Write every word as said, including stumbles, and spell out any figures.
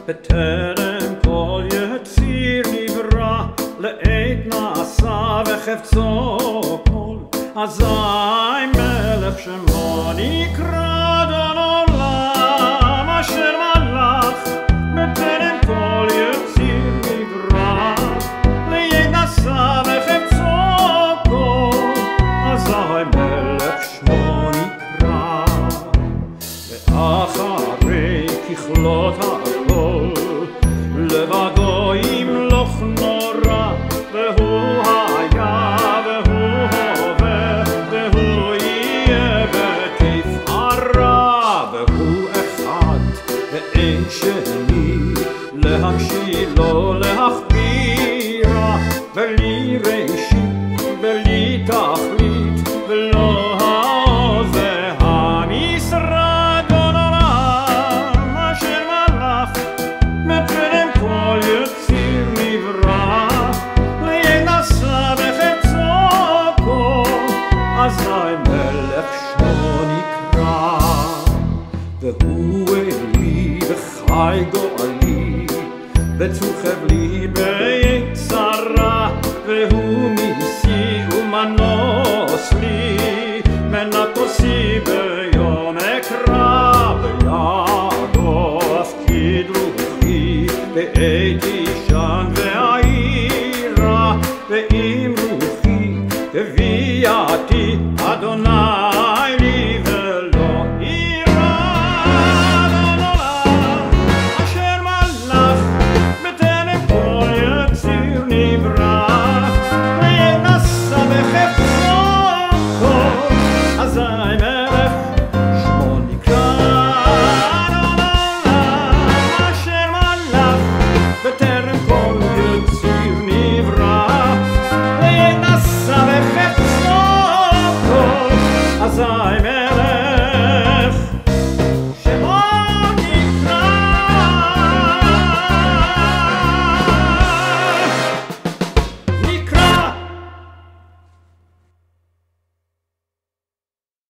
בטרם כל יציר נברא, לעת נעשה וחפצו כל, אזי מלך שמו נקרא אדון עולם, אשר מלך בטרם כל יציר נברא, לעת נעשה וחפצו כל, אזי מלך שמו נקרא. ואחרי ככלות הכל לבדו ימלוך נורא, והוא היה והוא הווה והוא יהיה בתפארה, והוא אחד ואין שני, להגשילו להכבירה, בלי ראשית בלי תכלית ולא ההווה המשרד אדון עולם, אשר מלך בטרם כל יציר נברא, לעת נעשה וחפצו כל, אזי מלך שמו נקרא. והוא אלי וחי גואלי, וצור חבלי בעת צרה, והוא ניסי ומנוס לי, מנקוסי ביום אקרא, בידו אפקיד רוחי בעת ישן ועירה, ועם רוחי תביאתי אדוני לי ולא אירא. אדון עולם אשר מלך בטרם כל יציר נברא, לעת נעשה וחפצו כל, אזי מלך שמו נקרא. אדון עולם אשר מלך בטרם כל יציר נברא, לעת נעשה וחפצו כל, אזי